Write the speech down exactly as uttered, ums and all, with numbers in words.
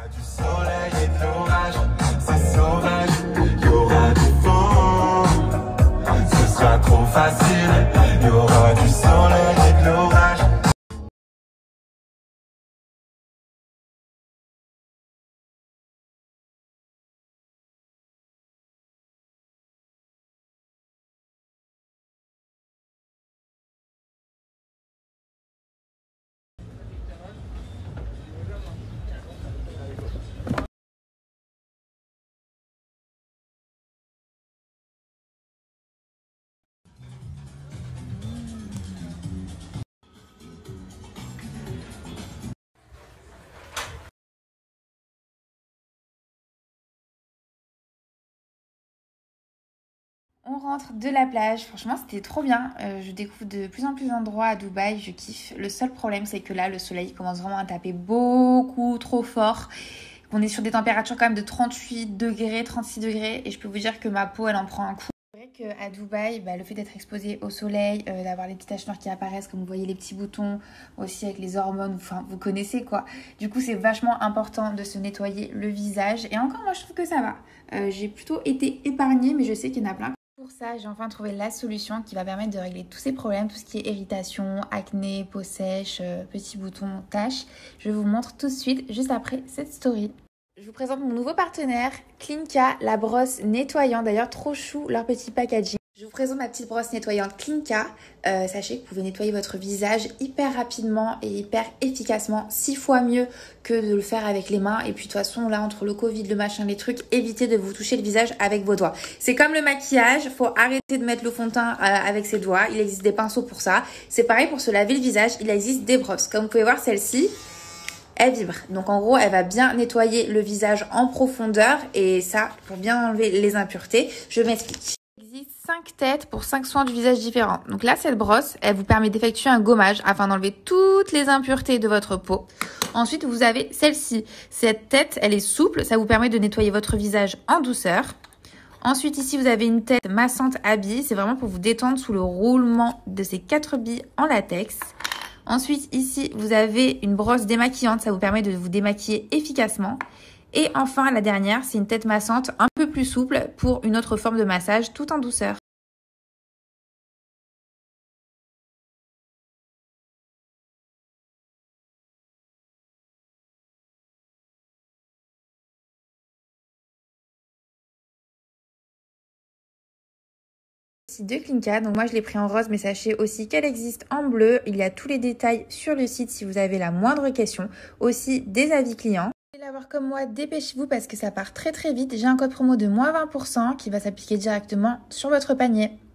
Du soleil et de l'orage, c'est sauvage, il y aura du vent, ce sera trop facile, il y aura du soleil et de l'orage. On rentre de la plage, franchement c'était trop bien, euh, je découvre de plus en plus d'endroits à Dubaï, je kiffe. Le seul problème c'est que là le soleil commence vraiment à taper beaucoup trop fort. On est sur des températures quand même de trente-huit degrés, trente-six degrés et je peux vous dire que ma peau elle en prend un coup. C'est vrai qu'à Dubaï, bah, le fait d'être exposé au soleil, euh, d'avoir les petites taches noires qui apparaissent, comme vous voyez les petits boutons, aussi avec les hormones, enfin vous connaissez quoi. Du coup c'est vachement important de se nettoyer le visage et encore moi je trouve que ça va. Euh, j'ai plutôt été épargnée mais je sais qu'il y en a plein. Pour ça, j'ai enfin trouvé la solution qui va permettre de régler tous ces problèmes, tout ce qui est irritation, acné, peau sèche, euh, petits boutons, taches. Je vous montre tout de suite, juste après cette story. Je vous présente mon nouveau partenaire, Clinka, la brosse nettoyante. D'ailleurs, trop chou leur petit packaging. Je vous présente ma petite brosse nettoyante Clinka. Euh, sachez que vous pouvez nettoyer votre visage hyper rapidement et hyper efficacement, six fois mieux que de le faire avec les mains. Et puis de toute façon, là, entre le Covid, le machin, les trucs, évitez de vous toucher le visage avec vos doigts. C'est comme le maquillage, faut arrêter de mettre le fond de teint euh, avec ses doigts. Il existe des pinceaux pour ça. C'est pareil pour se laver le visage, il existe des brosses. Comme vous pouvez voir, celle-ci, elle vibre. Donc en gros, elle va bien nettoyer le visage en profondeur et ça, pour bien enlever les impuretés. Je m'explique. Il existe cinq têtes pour cinq soins du visage différents. Donc là, cette brosse, elle vous permet d'effectuer un gommage afin d'enlever toutes les impuretés de votre peau. Ensuite, vous avez celle-ci. Cette tête, elle est souple, ça vous permet de nettoyer votre visage en douceur. Ensuite, ici, vous avez une tête massante à billes. C'est vraiment pour vous détendre sous le roulement de ces quatre billes en latex. Ensuite, ici, vous avez une brosse démaquillante. Ça vous permet de vous démaquiller efficacement. Et enfin, la dernière, c'est une tête massante un peu plus souple pour une autre forme de massage tout en douceur. De Clinka, donc moi je l'ai pris en rose mais sachez aussi qu'elle existe en bleu. Il y a tous les détails sur le site si vous avez la moindre question, aussi des avis clients. Vous voulez l'avoir comme moi, dépêchez-vous parce que ça part très très vite. J'ai un code promo de moins vingt pour cent qui va s'appliquer directement sur votre panier.